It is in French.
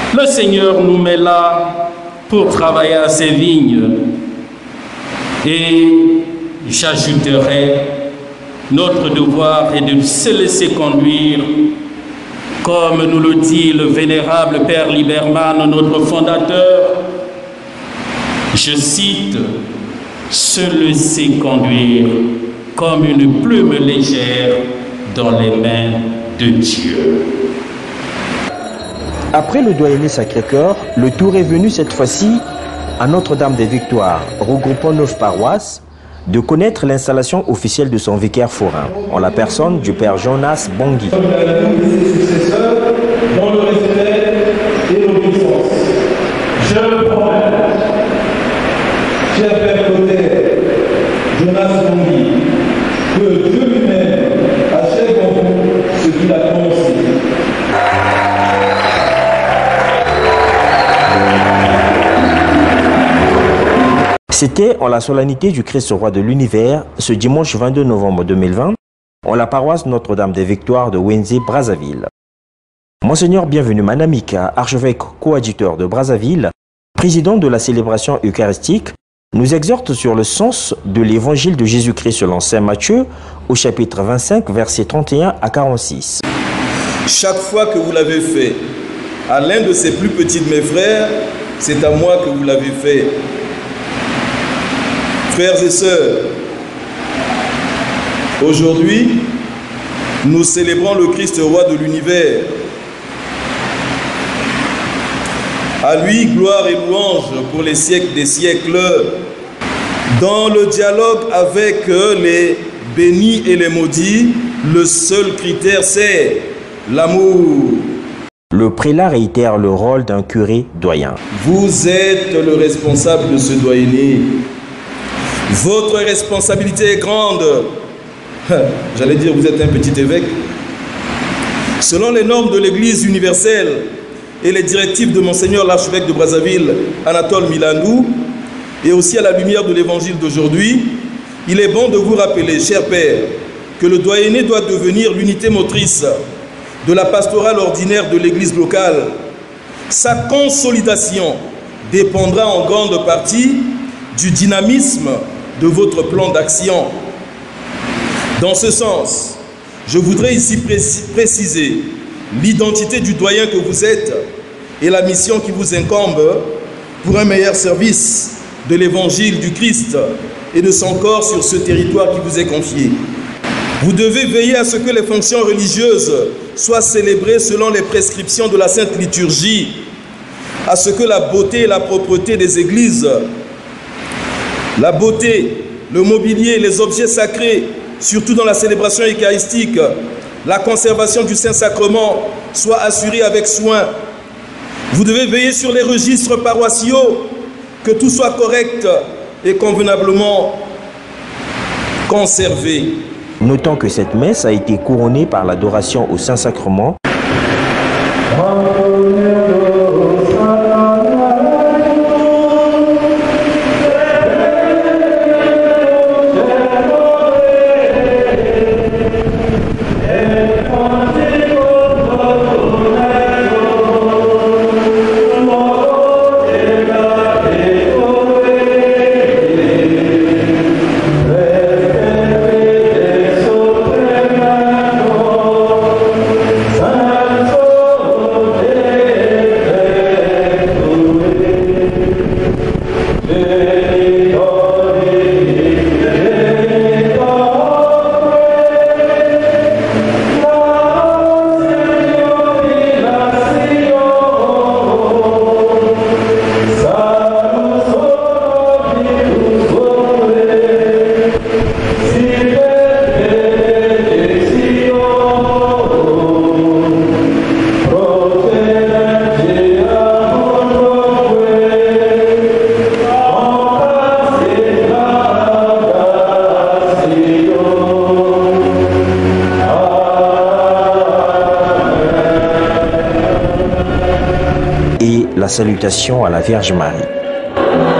Le Seigneur nous met là pour travailler à ses vignes. Et j'ajouterai, notre devoir est de se laisser conduire, comme nous le dit le vénérable Père Liberman, notre fondateur. Je cite, « Se laisser conduire comme une plume légère dans les mains de Dieu. » Après le doyenné Sacré-Cœur, le tour est venu cette fois-ci à Notre-Dame des Victoires, regroupant 9 paroisses, de connaître l'installation officielle de son vicaire forain, en la personne du Père Jonas Bongui. Dans le respect et l'obéissance. Je le promets, cher Père Clotaire, Jonas Bongui, que Dieu lui-même achève en vous ce qu'il a commencé. C'était en la solennité du Christ roi de l'univers, ce dimanche 22 novembre 2020, en la paroisse Notre-Dame des Victoires de Wenze, Brazzaville. Monseigneur Bienvenu Manamika, archevêque coadjuteur de Brazzaville, président de la célébration eucharistique, nous exhorte sur le sens de l'évangile de Jésus-Christ selon saint Matthieu, au chapitre 25, versets 31 à 46. Chaque fois que vous l'avez fait à l'un de ces plus petits de mes frères, c'est à moi que vous l'avez fait. Frères et sœurs, aujourd'hui, nous célébrons le Christ roi de l'univers. À lui, gloire et louange pour les siècles des siècles. Dans le dialogue avec les bénis et les maudits, le seul critère, c'est l'amour. Le prélat réitère le rôle d'un curé doyen. Vous êtes le responsable de ce doyenné. Votre responsabilité est grande. J'allais dire, vous êtes un petit évêque. Selon les normes de l'Église universelle et les directives de Monseigneur l'archevêque de Brazzaville, Anatole Milandou, et aussi à la lumière de l'Évangile d'aujourd'hui, il est bon de vous rappeler, cher Père, que le doyenné doit devenir l'unité motrice de la pastorale ordinaire de l'Église locale. Sa consolidation dépendra en grande partie du dynamisme de votre plan d'action. Dans ce sens, je voudrais ici préciser l'identité du doyen que vous êtes et la mission qui vous incombe pour un meilleur service de l'évangile du Christ et de son corps sur ce territoire qui vous est confié. Vous devez veiller à ce que les fonctions religieuses soient célébrées selon les prescriptions de la Sainte Liturgie, à ce que la beauté et la propreté des églises, la beauté, le mobilier, les objets sacrés, surtout dans la célébration eucharistique, la conservation du Saint-Sacrement soit assurée avec soin. Vous devez veiller sur les registres paroissiaux, que tout soit correct et convenablement conservé. Notons que cette messe a été couronnée par l'adoration au Saint-Sacrement. Et la salutation à la Vierge Marie.